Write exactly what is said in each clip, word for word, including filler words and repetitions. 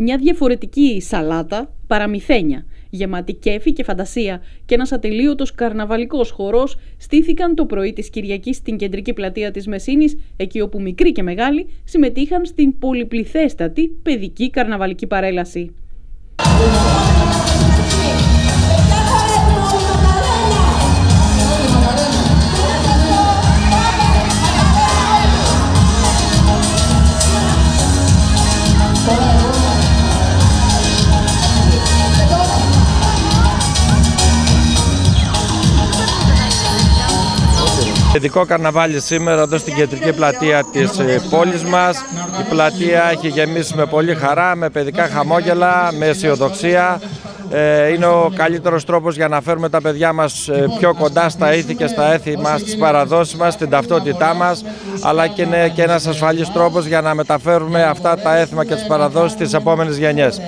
μια διαφορετική σαλάτα, παραμυθένια, γεμάτη κέφι και φαντασία και ένας ατελείωτος καρναβαλικός χορός στήθηκαν το πρωί της Κυριακής στην κεντρική πλατεία της Μεσίνης, εκεί όπου μικροί και μεγάλοι συμμετείχαν στην πολυπληθέστατη παιδική καρναβαλική παρέλαση. Παιδικό καρναβάλι σήμερα εδώ στην κεντρική πλατεία της πόλης μας. Η πλατεία έχει γεμίσει με πολύ χαρά, με παιδικά χαμόγελα, με αισιοδοξία. Είναι ο καλύτερος τρόπος για να φέρουμε τα παιδιά μας πιο κοντά στα ήθη και στα έθη μας, στις παραδόσεις μας, στην ταυτότητά μας, αλλά και είναι και ένας ασφαλής τρόπος για να μεταφέρουμε αυτά τα έθιμα και τις παραδόσεις στις επόμενες γενιές.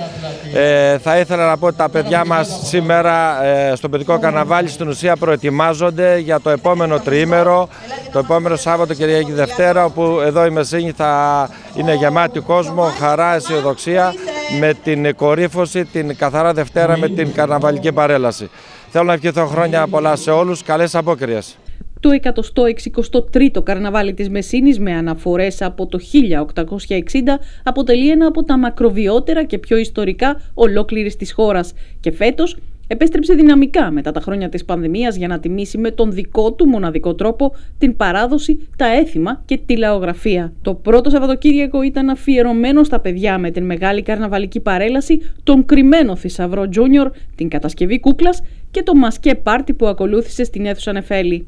Ε, θα ήθελα να πω ότι τα παιδιά μας σήμερα ε, στο παιδικό καρναβάλι στην ουσία προετοιμάζονται για το επόμενο τριήμερο, το επόμενο Σάββατο, Κυριακή, Δευτέρα, όπου εδώ η Μεσίνη θα είναι γεμάτη κόσμο, χαρά, αισιοδοξία, με την κορύφωση την καθαρά Δευτέρα με την καρναβαλική παρέλαση. Θέλω να ευχηθώ χρόνια πολλά σε όλους, καλές απόκριες. Το εκατόν εξηκοστό τρίτο καρναβάλι της Μεσίνης, με αναφορές από το χίλια οκτακόσια εξήντα, αποτελεί ένα από τα μακροβιότερα και πιο ιστορικά ολόκληρης της χώρας και φέτος επέστρεψε δυναμικά μετά τα χρόνια της πανδημίας για να τιμήσει με τον δικό του μοναδικό τρόπο την παράδοση, τα έθιμα και τη λαογραφία. Το πρώτο Σαββατοκύριακο ήταν αφιερωμένο στα παιδιά με την μεγάλη καρναβαλική παρέλαση, τον κρυμμένο θησαυρό Junior, την κατασκευή κούκλας και το μασκέ πάρτι που ακολούθησε στην αίθουσα Νεφέλη.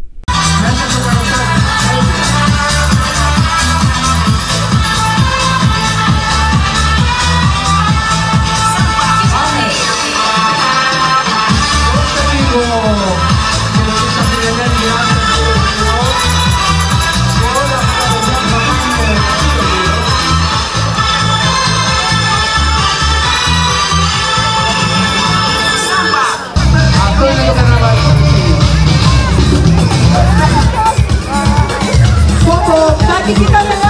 Aquí